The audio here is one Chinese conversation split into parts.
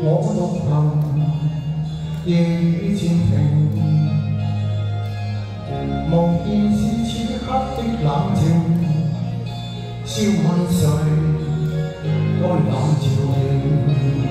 我獨行，夜雨漸停，無言是此刻的冷靜。笑問誰該冷照應？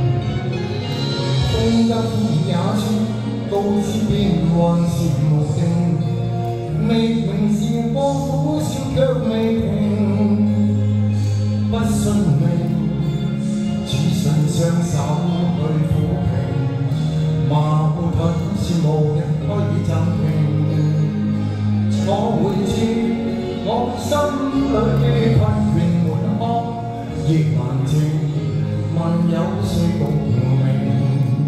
風一呼也清，告知變幻是無定。未明是過苦笑卻未停，不信命。 只信雙手去撫平，矛盾是無人可以暫停。我會知我心裏的困倦滿腔，亦難靜，問有誰共鳴？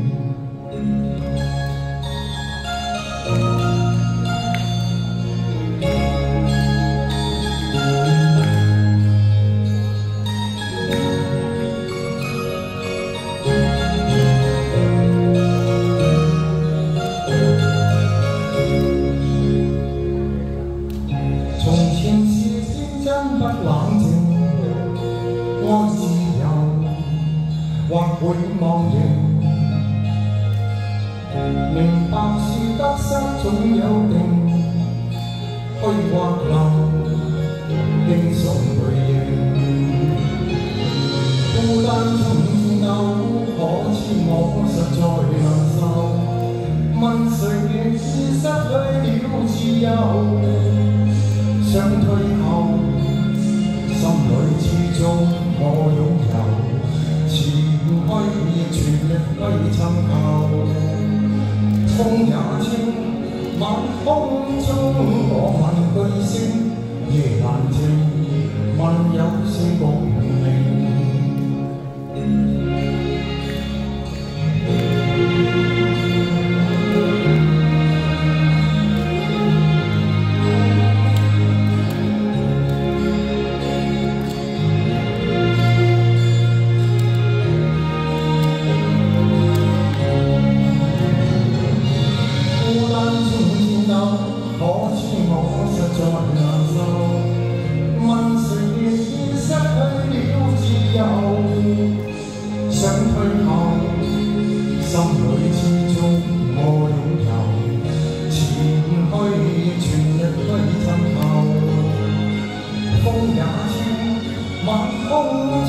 不冷靜，愛自由，或會忘形。明白是得失總有定，虛或流，應送淚凝。孤單中戰鬥，可知我實在難受。問誰亦是失去了自由，想退後。 心裏始終我擁有，前去亦全力去尋求。風也清，晚空中我問句聲，夜難靜，問有誰共鳴？ 可知我實在難受，問誰亦已失去了自由，想退後，心裏始終我擁有，前去亦全力去尋求，風也清，晚空。